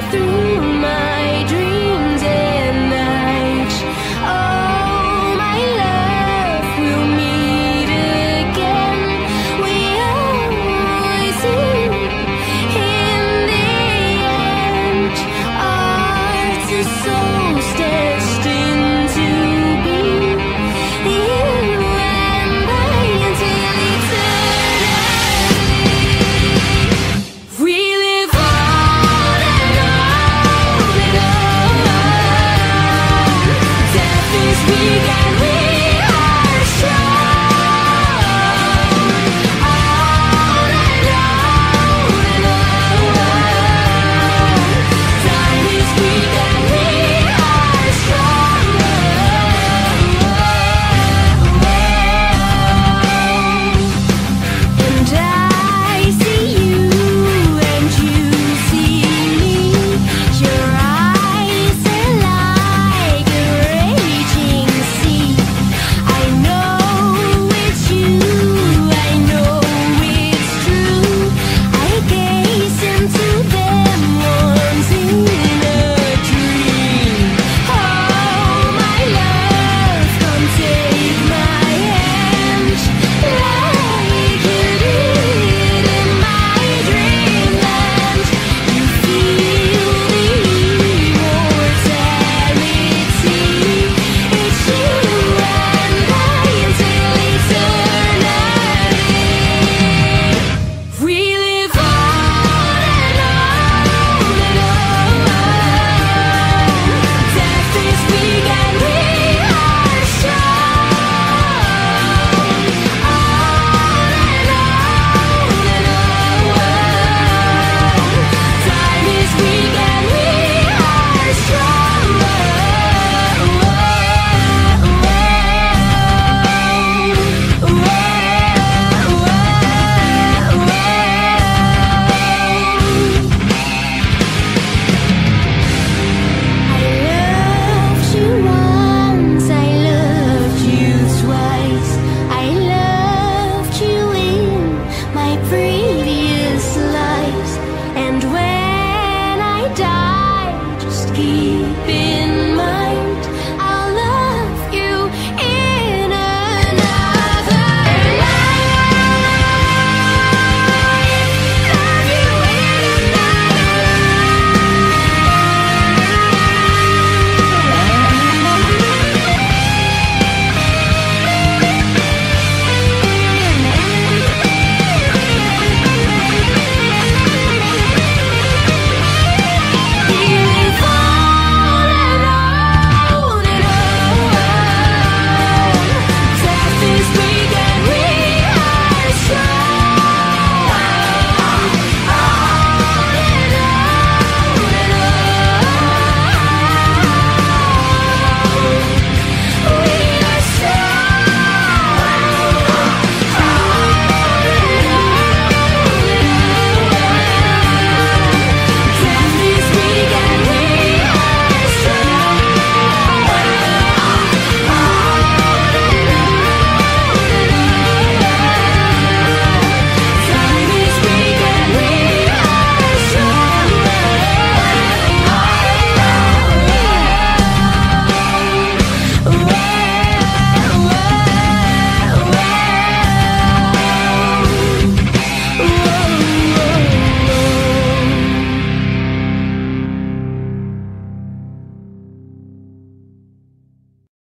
through my dreams and nights. Oh, my love, we'll meet again. We always do in the end. Our two souls destined to be, you and I, until eternity. We live on and on and on. Death is weak and we are strong. On and on and on. Time is weak and we are stronger. And I see you and you see me. Your eyes are like a raging sea. I know it's you, I know it's true. I gaze into them once in a dream. Oh, my love, come take my hand, like you did in my dreamland. You feel the immortality. It's you and I until eternity. We live on and on and on. Death is weak and we are strong. On and on and on. Time is weak and we are stronger. I loved you once, I loved you twice, I loved you in my previous lives, and when I die, just keep